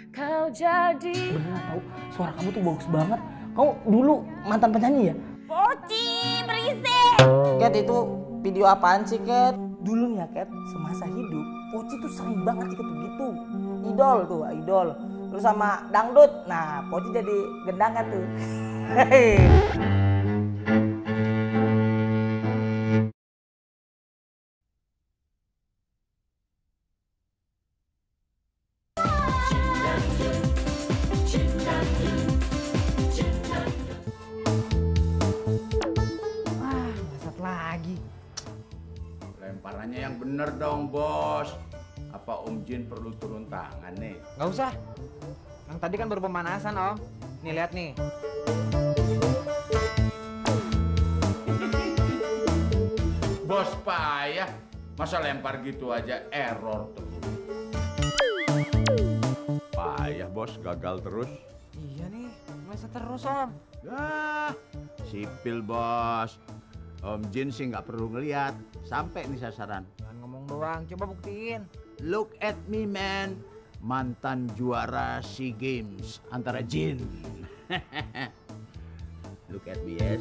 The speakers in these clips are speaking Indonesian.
kau jadi. Beneran tau, suara kamu tuh bagus banget. Kamu dulu mantan penyanyi ya? Poci, berisik. Cat, itu video apaan sih, Cat? Dulu nih ya, Cat, semasa hidup Poci tuh sering banget ikut begitu. Idol tuh, idol. Terus sama dangdut. Nah, Poci jadi gendangan tuh. Lemparannya yang bener dong, Bos. Apa Om Jin perlu turun tangan nih? Nggak usah. Yang tadi kan baru pemanasan, Om. Nih, lihat nih. Bos payah. Masa lempar gitu aja error terus. Payah, Bos. Gagal terus. Iya nih, meleset terus, Om. Ah, sipil, Bos. Om Jin sih nggak perlu ngeliat. Sampai nih sasaran. Jangan ngomong doang, coba buktiin. Look at me, man. Mantan juara SEA Games antara Jin. Look at me, yes.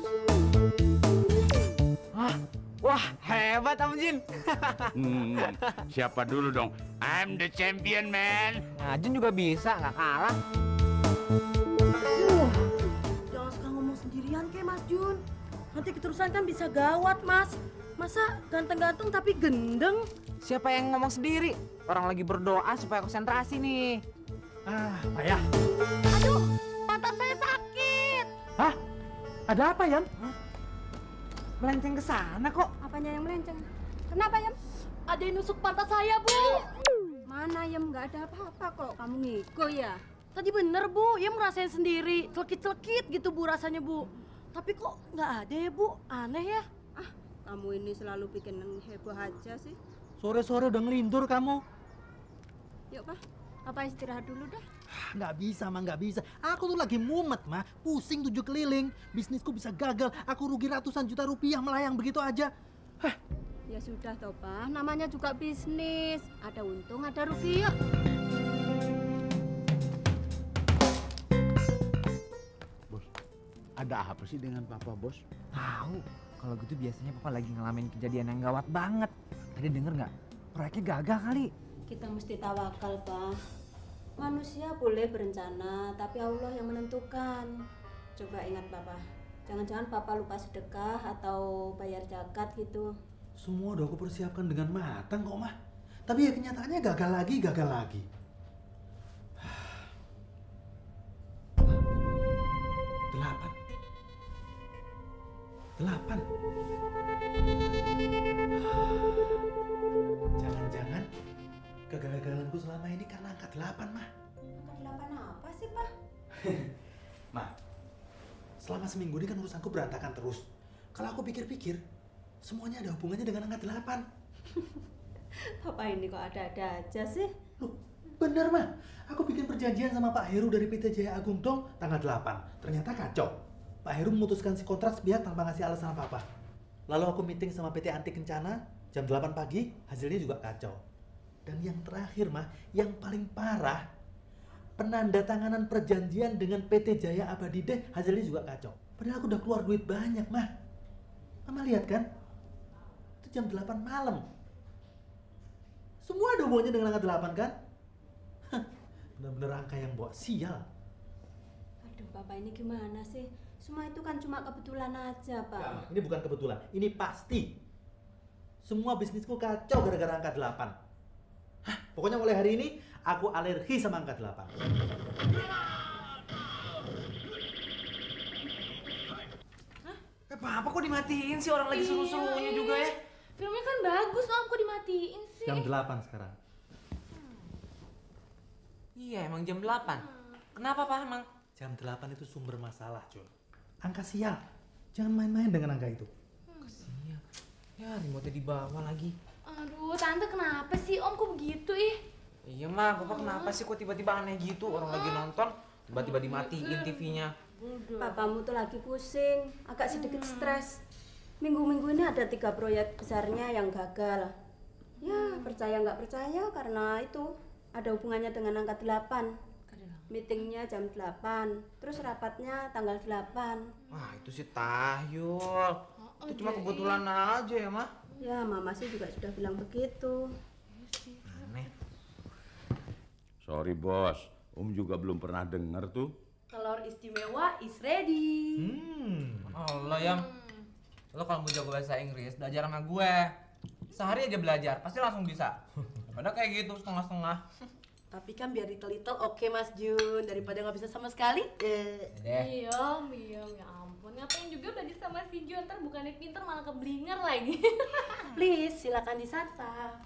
Wah, hebat Om Jin. Siapa dulu dong? I'm the champion, man. Nah, Jin juga bisa, nggak kalah. Jangan suka ngomong sendirian kayak Mas Jun. Nanti keterusan kan bisa gawat, Mas. Masa ganteng-ganteng tapi gendeng? Siapa yang ngomong sendiri? Orang lagi berdoa supaya konsentrasi nih. Ayah. Aduh, pantat saya sakit. Hah? Ada apa, Yan? Melenceng ke sana kok. Apanya yang melenceng? Kenapa, Yam? Ada yang nusuk pantat saya, Bu. Mana, Yam? Nggak ada apa-apa kok. Kamu ngiko ya? Tadi bener, Bu. Yam ngerasain sendiri. Celekit-celekit gitu, Bu, rasanya, Bu. Tapi kok nggak ada ya, Bu? Aneh ya? Kamu ini selalu bikin heboh aja sih. Sore-sore udah ngelindur kamu. Yuk, Pak. Papa istirahat dulu dah. Nggak bisa, mah nggak bisa. Aku tuh lagi mumet, mah. Pusing 7 keliling. Bisnisku bisa gagal. Aku rugi ratusan juta rupiah melayang begitu aja. Ya sudah toh, Pak. Namanya juga bisnis. Ada untung, ada rugi, yuk. Bos, ada apa sih dengan Papa, Bos? Tahu. Kalau gitu biasanya Papa lagi ngalamin kejadian yang gawat banget. Tadi denger nggak? Proyeknya gagal kali. Kita mesti tawakal, Pak. Manusia boleh berencana, tapi Allah yang menentukan. Coba ingat, Papa. Jangan-jangan Papa lupa sedekah atau bayar zakat gitu. Semua udah aku persiapkan dengan matang kok, mah. Tapi ya kenyataannya gagal lagi, gagal lagi. Delapan. Jangan-jangan kegagalanku selama ini karena angka 8, mah. Angka 8 apa sih, Pak? Mah, selama seminggu ini kan urusanku berantakan terus. Kalau aku pikir-pikir, semuanya ada hubungannya dengan angka 8. Papa ini kok ada-ada aja sih. Loh, bener, mah. Aku bikin perjanjian sama Pak Heru dari PT Jaya Agung Dong tanggal 8. Ternyata kacau. Pak Heru memutuskan si kontrak sepihak tanpa ngasih alasan apa-apa. Lalu aku meeting sama PT Anti Kencana jam 8 pagi, hasilnya juga kacau. Dan yang terakhir, mah, yang paling parah, penandatanganan perjanjian dengan PT Jaya Abadide hasilnya juga kacau. Padahal aku udah keluar duit banyak, mah. Mama lihat kan? Itu jam 8 malam. Semua ada hubungannya dengan angka 8 kan? Bener-bener angka yang bawa sial. Aduh, Papa ini gimana sih? Semua itu kan cuma kebetulan aja, Pak. Nah, ini bukan kebetulan, ini pasti. Semua bisnisku kacau gara-gara angka 8. Pokoknya mulai hari ini aku alergi sama angka 8. Papa kok dimatiin sih, orang lagi seru-serunya juga ya? Filmnya kan bagus, Om. Kok dimatiin sih? Jam 8 sekarang. Iya, emang jam 8. Kenapa, Pak, emang? Jam 8 itu sumber masalah, Jun. Angka sial. Jangan main-main dengan angka itu. Kasian. Ya, remote-nya dibawa lagi. Aduh, Tante kenapa sih, Om? Kok begitu, ih? Iya, Mak. Papa kenapa sih kok tiba-tiba aneh gitu? Orang lagi nonton, tiba-tiba dimatiin TV-nya. Papamu tuh lagi pusing, agak sedikit stres. Minggu-minggu ini ada 3 proyek besarnya yang gagal. Ya, percaya nggak percaya karena itu ada hubungannya dengan angka 8. Karena Meetingnya jam 8, terus rapatnya tanggal 8. Wah, itu sih tahyul. Itu cuma kebetulan aja ya, Mah. Ya, Mama sih juga sudah bilang begitu. Aneh. Sorry bos, juga belum pernah denger tuh. Telur istimewa is ready. Allah ya. Lo kalau mau jago bahasa Inggris, belajar sama gue. Sehari aja belajar, pasti langsung bisa. Padahal kayak gitu, setengah-setengah. Tapi kan biar little oke Mas Jun, daripada nggak bisa sama sekali. Deh. Iya, ya ampun. Ngapain juga belajar sama si Jun, ntar bukannya pinter malah keblinger lagi. Please, silakan disantap.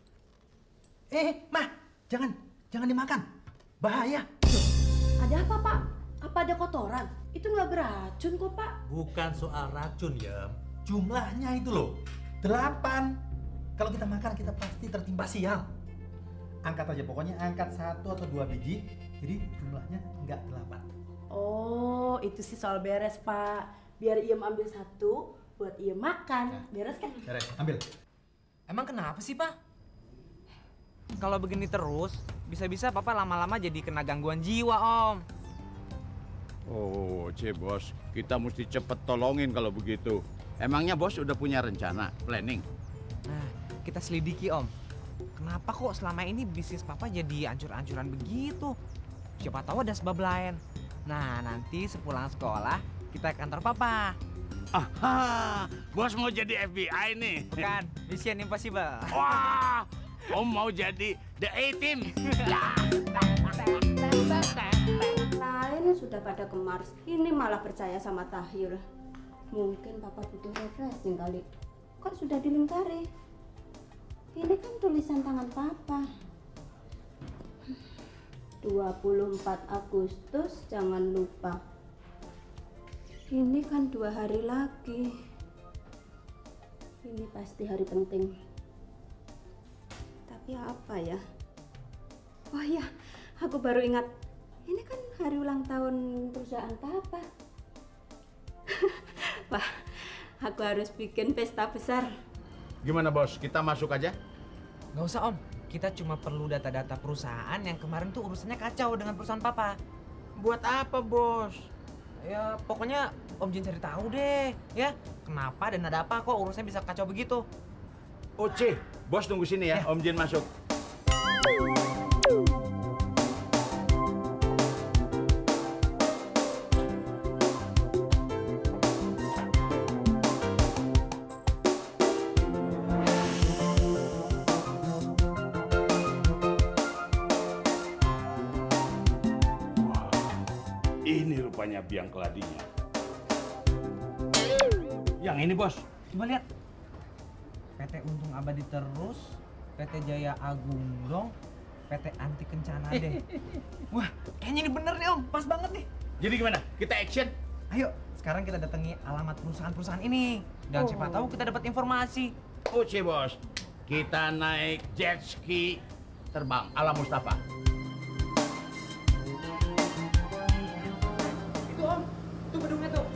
Mah, jangan dimakan. Bahaya. Ada apa Pak? Apa ada kotoran? Itu nggak beracun kok Pak. Bukan soal racun ya. Jumlahnya itu loh. 8. Kalau kita makan kita pasti tertimpa sial. Angkat aja, pokoknya angkat 1 atau 2 biji. Jadi jumlahnya nggak 8. Oh, itu sih soal beres Pak. Biar Iem ambil 1, buat Iem makan. Beres kan? Beres, ambil. Emang kenapa sih, Pak? Kalau begini terus, bisa-bisa Papa lama-lama jadi kena gangguan jiwa, Om. Oh, bos, kita mesti cepet tolongin kalau begitu. Emangnya bos udah punya rencana, planning? Nah, kita selidiki, Om. Kenapa kok selama ini bisnis Papa jadi ancur-ancuran begitu? Siapa tahu ada sebab lain. Nah, nanti sepulang sekolah, kita ke kantor Papa. Aha, bos mau jadi FBI nih. Bukan, Mission Impossible. Wah, Om mau jadi The A-Team. Lain sudah pada ke Mars, ini malah percaya sama Tahyul. Mungkin Papa butuh refreshing kali. Kok sudah dilingkari? Ini kan tulisan tangan Papa. 24 Agustus, jangan lupa. Ini kan 2 hari lagi. Ini pasti hari penting. Tapi apa ya? Oh ya, aku baru ingat. Ini kan hari ulang tahun perusahaan Papa. Wah, aku harus bikin pesta besar. Gimana bos, kita masuk aja? Nggak usah, Om. Kita cuma perlu data-data perusahaan yang kemarin tuh urusannya kacau dengan perusahaan Papa. Buat apa bos? Ya, pokoknya Om Jin cari tahu deh, ya. Kenapa dan ada apa kok urusannya bisa kacau begitu? Oce, bos tunggu sini ya, Om Jin masuk. Ini rupanya biang keladinya. Yang ini bos, Coba lihat. PT Untung Abadi Terus, PT Jaya Agung Dong, PT Anti Kencana deh. Wah, kayaknya ini bener nih, Om. Pas banget nih. jadi gimana? Kita action? Ayo, sekarang kita datangi alamat perusahaan-perusahaan ini. Dan siapa tahu kita dapat informasi. Oce bos, kita naik jet ski terbang ala Mustafa. Itu, Om. Itu gedungnya tuh.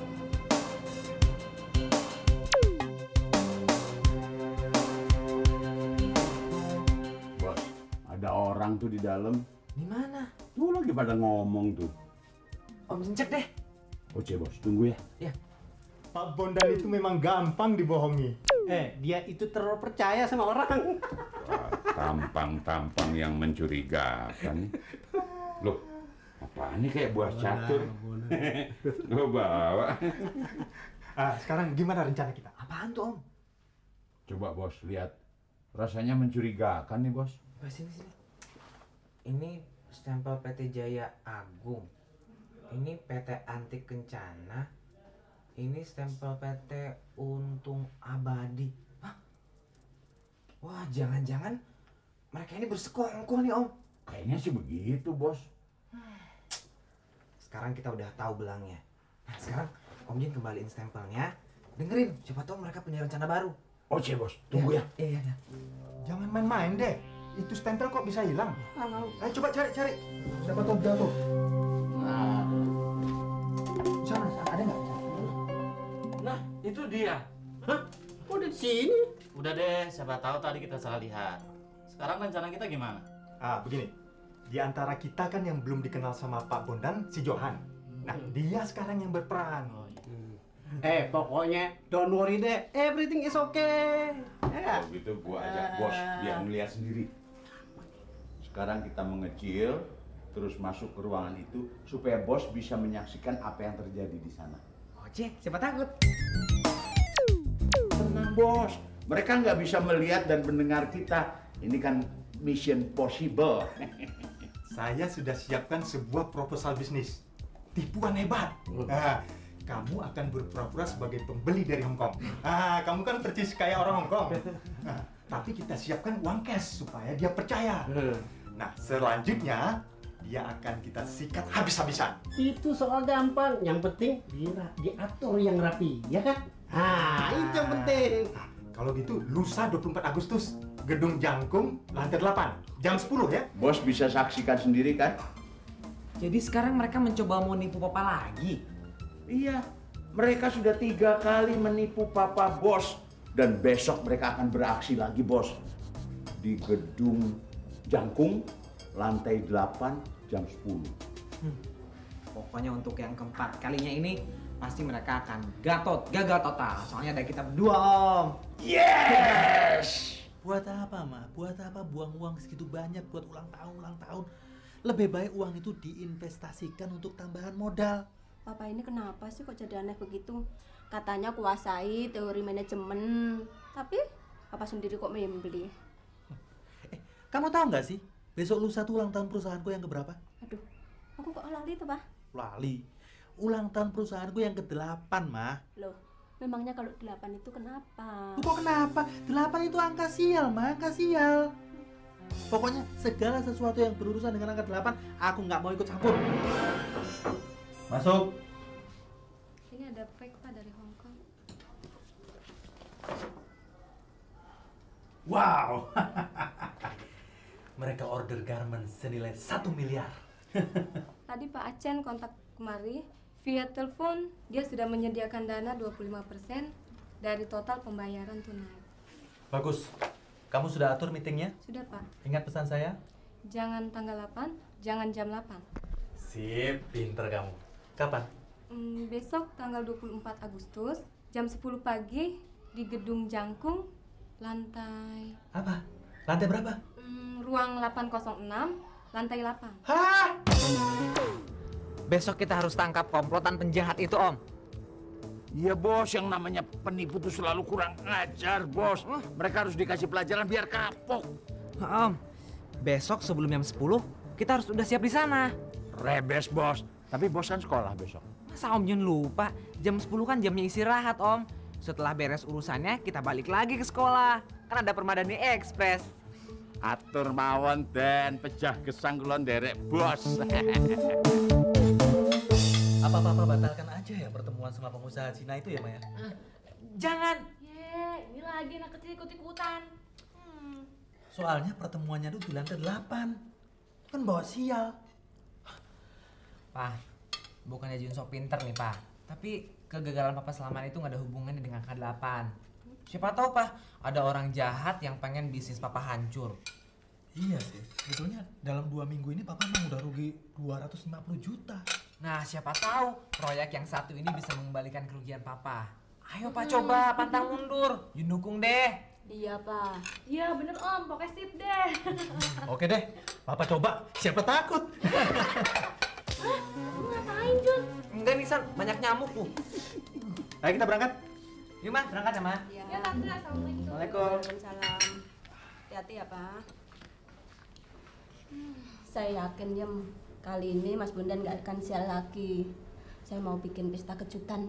Bos, ada orang tuh di dalam. Di mana? Tuh lagi pada ngomong tuh. Om cek deh. Oce bos, tunggu ya. Ya. Pak Bondan itu memang gampang dibohongi. Dia itu terlalu percaya sama orang. Tampang-tampang yang mencurigakan. Loh, apaan nih kayak buah catur? Lo bawa. Sekarang gimana rencana kita? Apaan tuh, Om? Coba bos, lihat. Rasanya mencurigakan nih bos. Sini. Ini stempel PT Jaya Agung. Ini PT Anti Kencana. Ini stempel PT Untung Abadi. Hah? Wah, jangan-jangan mereka ini bersekongkol nih, Om. Kayaknya sih begitu bos. Sekarang kita udah tahu belangnya. Nah, sekarang Om Jin kembaliin stempelnya. Dengerin, siapa tahu mereka punya rencana baru. Oce bos, tunggu ya. Iya. Jangan main-main deh. Itu stempel kok bisa hilang? Ayo coba cari. Siapa tahu jatuh. Nah, Sana, ada nggak? Nah, itu dia. Hah? Kok di sini? Udah deh, siapa tahu tadi kita salah lihat. Sekarang rencana kita gimana? Begini. di antara kita kan yang belum dikenal sama Pak Bondan, si Johan. Nah, dia sekarang yang berperan. Pokoknya don't worry deh, everything is okay. Ya. Kalau gitu gua ajak bos biar melihat sendiri. Sekarang kita mengecil, terus masuk ke ruangan itu supaya bos bisa menyaksikan apa yang terjadi di sana. Oke, siapa takut? Tenang bos, mereka nggak bisa melihat dan mendengar kita. Ini kan mission possible. Saya sudah siapkan sebuah proposal bisnis. Tipuan hebat. Nah, kamu akan berpura-pura sebagai pembeli dari Hong Kong. Kamu kan percis kayak orang Hong Kong. Nah, tapi kita siapkan uang cash supaya dia percaya. Nah, selanjutnya dia akan kita sikat habis-habisan. Itu soal gampang, yang penting diatur yang rapi, ya kan? Itu yang penting. Nah, kalau gitu lusa 24 Agustus, Gedung Jangkung, lantai 8, jam 10 ya. Bos bisa saksikan sendiri kan? Jadi sekarang mereka mencoba mau nipu papa lagi? Iya, mereka sudah 3 kali menipu papa bos. Dan besok mereka akan beraksi lagi bos. Di Gedung Jangkung, lantai 8, jam 10. Pokoknya untuk yang keempat kalinya ini pasti mereka akan gagal total. Soalnya ada kita berdua, Om. Yes! Buat apa, Ma? Buat apa buang uang segitu banyak buat ulang tahun? Lebih baik uang itu diinvestasikan untuk tambahan modal. Papa ini kenapa sih kok jadi aneh begitu? Katanya kuasai teori manajemen, tapi Papa sendiri kok membeli. Kamu tahu nggak sih? Besok lusa tuh ulang tahun perusahaanku yang keberapa? Aduh, aku kok lali tuh, Pak? Lali. Ulang tahun perusahaanku yang ke-8, Ma. Loh, memangnya kalau 8 itu kenapa? Kok kenapa? 8 itu angka sial, Ma, angka sial. Pokoknya segala sesuatu yang berurusan dengan angka 8, aku nggak mau ikut campur. Masuk. Ini ada fake, Pak, dari Hong Kong. Wow. Mereka order garment senilai 1 miliar. Tadi Pak Acen kontak kemari via telepon, dia sudah menyediakan dana 25% dari total pembayaran tunai. Bagus. Kamu sudah atur meetingnya? Sudah, Pak. Ingat pesan saya? Jangan tanggal 8, jangan jam 8. Sip, pinter kamu. Kapan? Besok tanggal 24 Agustus jam 10 pagi di Gedung Jangkung, lantai... Apa? Lantai berapa? Ruang 806, lantai 8. Hah? Besok kita harus tangkap komplotan penjahat itu, Om. Iya bos, yang namanya penipu itu selalu kurang ajar bos. Mereka harus dikasih pelajaran biar kapok. Om, besok sebelum jam 10 kita harus udah siap di sana. Rebes bos, tapi bos kan sekolah besok. Masa Om Jun lupa? Jam 10 kan jamnya istirahat, Om. Setelah beres urusannya kita balik lagi ke sekolah. Kan ada Permadani Express. Atur mawon dan pecah gesang kulon derek bos. Apa-apa batalkan aja ya pertemuan sama pengusaha Cina itu ya, Maya? Jangan. Ini lagi anak kecil ikut-ikutan. Soalnya pertemuannya itu di lantai 8. Kan bawa sial. Pak, bukannya Jun sok pinter nih, Pak. Tapi kegagalan Papa selama itu nggak ada hubungannya dengan K8. Siapa tahu, Pak, ada orang jahat yang pengen bisnis Papa hancur. Iya sih, sebetulnya dalam 2 minggu ini Papa emang udah rugi 250 juta. Nah, siapa tahu proyek yang satu ini bisa mengembalikan kerugian Papa. Ayo Pak, coba pantang mundur. Yun dukung deh. Iya, Pak. Iya bener Om, pokoknya sip deh. Oke deh, Papa coba. Siapa takut? Lu ngapain Jun? Enggak nih, San. Banyak nyamuk tuh. Ayo kita berangkat. Yuk, Ma. Berangkat ya, Ma. Ya Tante, assalamualaikum. Waalaikumsalam. Waalaikumsalam. Hati-hati ya, Pak. Saya yakin ya kali ini Mas Bondan nggak akan sial lagi. Saya mau bikin pesta kejutan.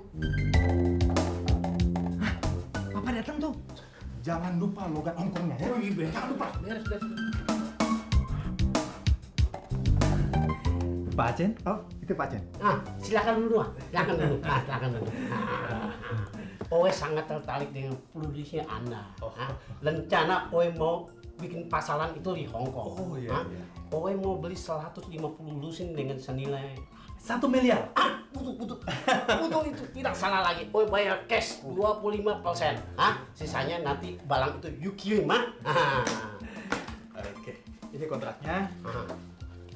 Papa datang tuh. Jangan lupa logat ongkongnya ya. Oh iya, jangan lupa. Beres. Pak Acen? Oh, itu Pak Acen. Silakan dulu. Silakan dulu. Owe sangat tertarik dengan produksi Anda. Rencana Owe mau bikin pasaran itu di Hong Kong. Oh iya. Owe mau beli 150 lusin dengan senilai 1 miliar. Butuh itu tidak salah lagi. Owe bayar cash 25%. Sisanya nanti barang itu you kirim, Oke, ini kontraknya.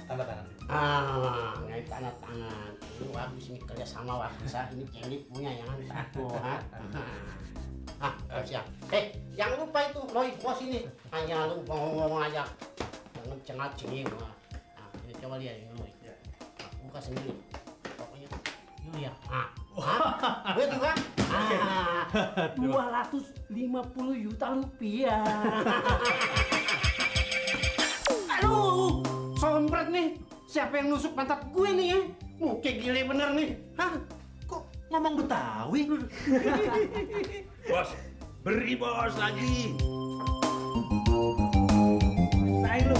tanda tangan. Nggak tanda tangan. Ini bagus ini kerjasama bagus. Ini Celi punya jangan takut. Siap. Jangan lupa itu Roy bos ini. Hanya lu ngomong aja. Jangan cengat-cengeng. Ini coba lihat ini Roy. Buka sendiri. Pokoknya ini ya. Lihat juga. 250 juta rupiah. Aduh, sompret nih. Siapa yang nusuk pantat gue nih ya? Muka gile bener nih. Kok ngomong Betawi? Bos, beri bos lagi. Saya lu.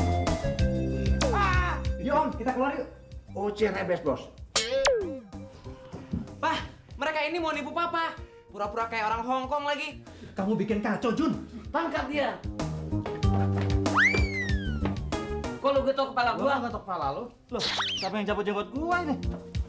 Yuk Om, kita keluar yuk. Oce rebes bos. Pah, mereka ini mau nipu papa. Pura-pura kayak orang Hongkong lagi. Kamu bikin kacau, Jun. Tangkap dia. Kok lu getok kepala gua? Nggak kepala lu. Loh, siapa yang cabut jenggot gua ini?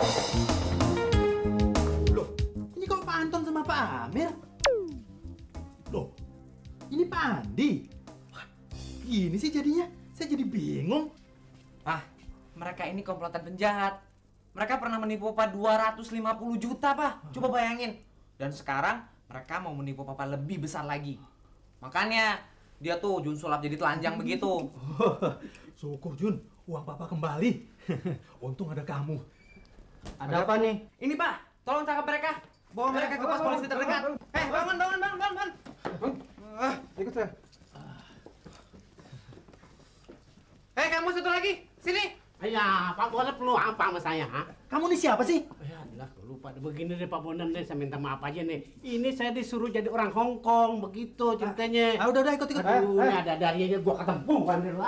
Loh, ini kok Pak Anton sama Pak Amir? Loh, ini Pak Andi. Wah, gini sih jadinya. Saya jadi bingung. Mereka ini komplotan penjahat. Mereka pernah menipu papa 250 juta, Pak. Coba bayangin. Dan sekarang mereka mau menipu papa lebih besar lagi. Makanya dia tuh Jun sulap jadi telanjang begitu. Syukur Jun, uang Papa kembali. Untung ada kamu. Ada apa nih? Ini Pak, tolong tangkap mereka. Bawa mereka ke pos polisi terdekat. Bangun. Ikut saya. Kamu satu lagi, sini. Ya, Pak Bondan perlu apa sama saya? Kamu nih siapa sih? Ya, jelas lupa. Begini deh Pak Bondan deh, saya minta maaf aja nih. Ini saya disuruh jadi orang Hongkong, begitu ceritanya. Udah ikut. Aduh, ini ada darinya gua ketempuan deh.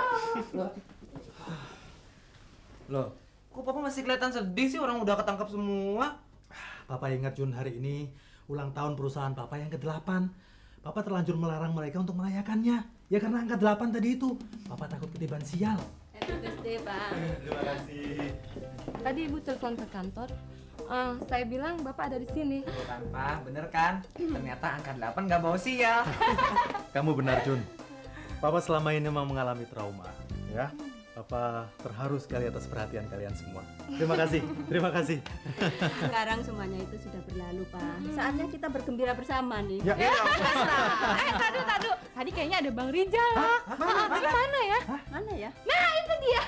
Loh, kok Papa masih kelihatan sedih sih, orang udah ketangkap semua? Papa ingat Jun, hari ini ulang tahun perusahaan Papa yang ke-8. Papa terlanjur melarang mereka untuk merayakannya. Ya karena angka 8 tadi itu. Papa takut ketiban sial. Happy birthday, Pak. Terima kasih. Tadi Ibu telepon ke kantor. Saya bilang Bapak ada di sini. Tuh kan, Pak, bener kan? Ternyata angka 8 nggak bawa sial. Kamu benar Jun. Papa selama ini memang mengalami trauma, ya. Papa terharu sekali atas perhatian kalian semua. Terima kasih. Sekarang semuanya itu sudah berlalu, Pak. Saatnya kita bergembira bersama nih. Ya. Tadu. Tadi kayaknya ada Bang Rijal. Tapi mana ya? Mana ya? Nah, itu dia.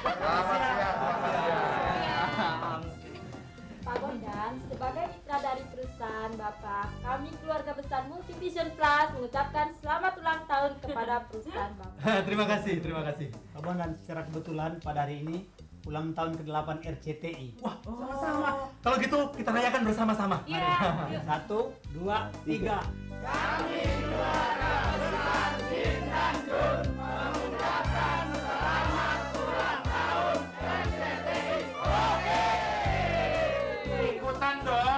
Pak Bondan, sebagai mitra dari perusahaan Bapak, kami keluarga besar Multivision Plus mengucapkan selamat ulang tahun kepada perusahaan Bapak. Terima kasih. Pak Bondan, secara kebetulan pada hari ini ulang tahun ke-8 RCTI. Wah, sama-sama. Kalau gitu kita rayakan bersama-sama. Iya. 1, 2, 3. Kami keluarga besar Jin dan Jun mengucapkan selamat ulang tahun RCTI. Oke. Ikutan dong.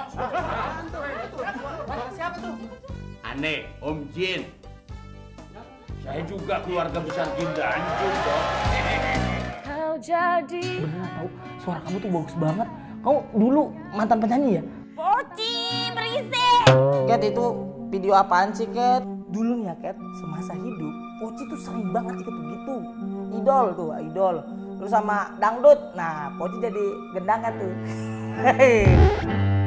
Siapa tuh? Aneh, Om Jin. Saya juga keluarga besar Jin dan Jun dong. Kau jadi. Beneran tau, suara kamu tuh bagus banget. Kamu dulu mantan penyanyi ya? Poci, berisik. Kat, itu video apaan sih, Kat? Dulu nih ya, Kat, semasa hidup, Poci tuh sering banget ikut begitu. Idol. Terus sama dangdut. Nah, Poci jadi gendangan tuh. Hehehe.